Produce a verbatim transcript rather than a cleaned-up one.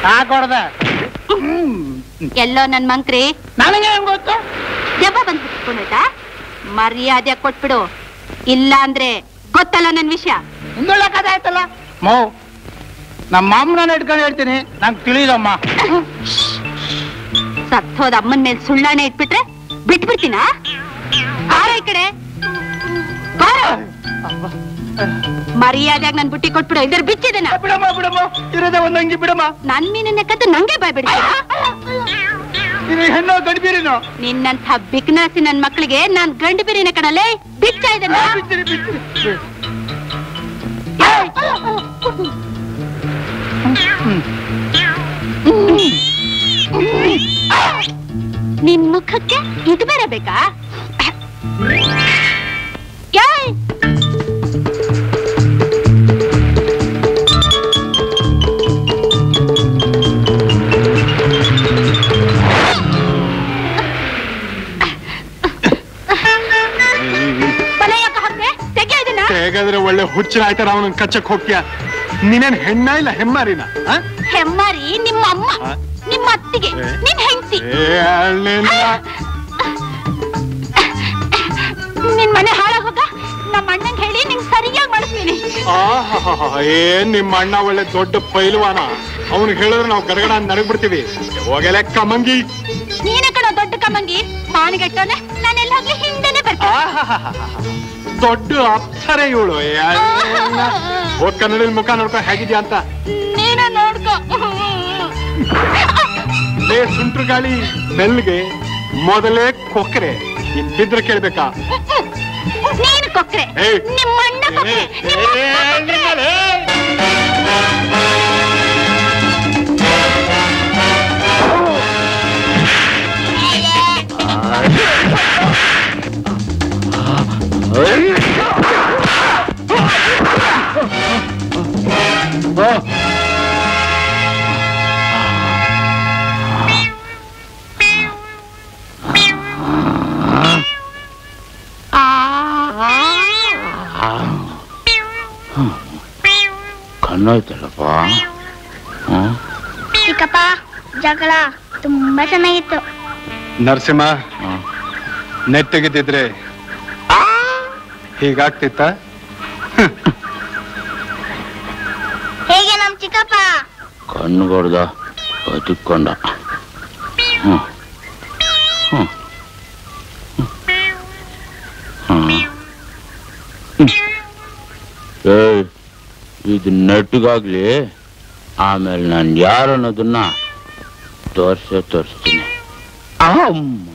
ಹಾಕೊಡ್ದ ಎಲ್ಲೋ ನನ್ ಮಂಕ್ರಿ ನನಗೆ ಗೊತ್ತು ಜಬ್ಬ ಬಂದ್ಬಿಟ್ಕೊಂಡಾಯ್ತಾ ಮರ್ಯಾದೆ ಕೊಟ್ಬಿಡು ಇಲ್ಲ ಅಂದ್ರೆ ಗೊತ್ತಲ್ಲ ನನ್ ವಿಷಯ ಹಿಂದೊಳ್ಳೆ ಕಥೆ ಆಯ್ತಲ್ಲ ಮೋ ನಮ್ಮ ಅಮ್ಮನ ಇಟ್ಕೊಂಡು ಹೇಳ್ತೀನಿ ನಂಗೆ ತಿಳಿದಮ್ಮ ಸತ್ತೋದ ಅಮ್ಮನ ಮೇಲೆ ಸುಳ್ಳಾಣೆ ಇಟ್ಬಿಟ್ರೆ ಬಿಟ್ಬಿಡ್ತೀನ ಆರ ಈ ಕಡೆ ಮರ್ಯಾದೆಯಾಗಿ ನನ್ ಬುಟ್ಟಿ ಕೊಟ್ಬಿಡು ಇದ್ರ ಬಿಚ್ಚಿದನ ಬಿಡಮ್ಮ ಬಿಡಮ್ಮ ಇರೋದೇ ಒಂದ್ ಅಂಗಿ ಬಿಡಮ್ಮ ನನ್ ಮೀನನ್ನ ಕದ್ದು ನಂಗೆ ಬಾಯ್ಬಿಡ ಹೆಣ್ಣು ಗಂಡ್ಬೀರಿನೋ ನಿನ್ನಂಥ ಬಿಕ್ನಾಸಿ ನನ್ ಮಕ್ಳಿಗೆ ನಾನ್ ಗಂಡು ಬೀರಿನ ಕಣಲ್ಲೇ ಬಿಚ್ಚ ಇದನ್ನ ನಿನ್ ಮುಖಕ್ಕೆ ಇದು ಬೇರೆ ಬೇಕಾ ಹೇಗಾದ್ರೆ ಒಳ್ಳೆ ಹುಚ್ಚಿನ ಆಯ್ತಾರ ಅವನ ಕಚ್ಚಕ್ ಹೋಗ್ತೀಯ ನೀನೇನ್ ಹೆಣ್ಣ ಇಲ್ಲ ಹೆಮ್ಮಾರಿನ ಹೆಮ್ಮಾರಿ ನಿಮ್ಮ ಅಮ್ಮ ನಿಮ್ಮ ಅತ್ತಿಗೆ ನಿನ್ ಹೆಂಡತಿ ನಿನ್ ಮನೆ ಹಾಳಾಗೋಗ ನಮ್ಮ ಅಣ್ಣಂಗ್ ಹೇಳಿ ನಿಂಗ್ ಸರಿಯಾಗಿ ಮಾಡಿಸ್ತೀನಿ ಏನ್ ನಿಮ್ಮ ಅಣ್ಣ ಒಳ್ಳೆ ದೊಡ್ಡ ಪೈಲ್ವಾನ ಅವನಿಗೆ ಹೇಳಿದ್ರೆ ನಾವು ಗಡಗಡ ನಡಗ್ಬಿಡ್ತೀವಿ ಹೋಗಲೆ ಕಮಂಗಿ ನೀನ ಕಣ ದೊಡ್ಡ ಕಮಂಗಿ ಮಾನಿಗೆಟ್ಟೋನೆ ನಾನೆಲ್ಲ ಹೋಗ್ಲಿ ಹಿಂದೆನೆ ಬರ್ತೀನಿ ದೊಡ್ಡ ಅಪ್ಸರೆ ಇವಳು ಹೋಗ್ ಕನ್ನಡದಲ್ಲಿ ಮುಖ ನೋಡ್ಕೊ ಹೇಗಿದ್ಯಾ ಅಂತ ನೀನ ನೋಡ್ಕೊ ಲೇ ಸುಂಟ್ರು ಗಾಳಿ ಬೆಲ್ಗೆ ಮೊದಲೇ ಕೊಕ್ರೆ ಇನ್ ಬಿದ್ರೆ ಕೇಳ್ಬೇಕಾ ನೀನು ಕೊಕ್ರೆ ನಿಮ್ಮ ಅಣ್ಣ ಕೊಕ್ರೆ ಕಣ್ಣಾಯ್ತಲ್ಲಪ್ಪ ಚಿಕ್ಕಪ್ಪ ಜಗಳ ತುಂಬಾ ಚೆನ್ನಾಗಿತ್ತು ನರಸಿಂಹ ನೆಟ್ಟಗಿದ್ದಿದ್ರೆ ಹೀಗಾಗ್ತಿತ್ತ ಹೇಗೆ ನಮ್ ಚಿಕ್ಕಪ್ಪ ಕಣ್ಣುಗೊಡ್ದ ಬದುಕೊಂಡ ಇದು ನೆಟ್ಟಿಗಾಗ್ಲಿ ಆಮೇಲೆ ನಾನು ಯಾರು ಅನ್ನೋದನ್ನ ತೋರ್ಸೇ ತೋರಿಸ್ತೀನಿ.